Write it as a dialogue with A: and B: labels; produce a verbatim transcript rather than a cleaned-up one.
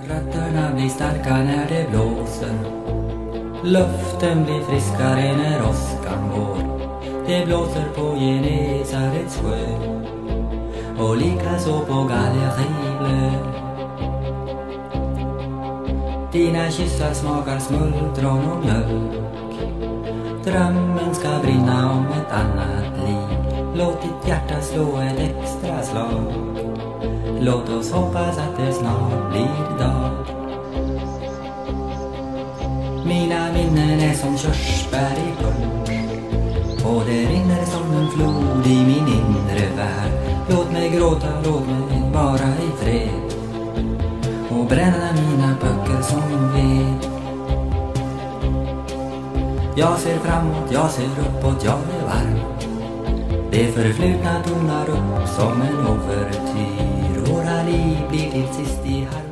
A: Rötterna blir starka när det blåser. Luften blir friskare när åskan går. Det blåser på Genesarets sjö och likaså på Gallerivlö. Dina kyssar smakar smuldron och mjölk. Drömmen ska brinna om ett annat liv. Låt ditt hjärta slå ett extra slag. Låt oss hoppas att det snart blir dag. Mina minnen är som körsbär i punsch, och det rinner som en flod i min inre värld. Låt mig gråta, låt mig vara i fred och bränna mina böcker som ved. Jag ser framåt, jag ser uppåt, jag är varm. Det förflutna tonar upp som en overtyr. Våra liv blir till sist i harm.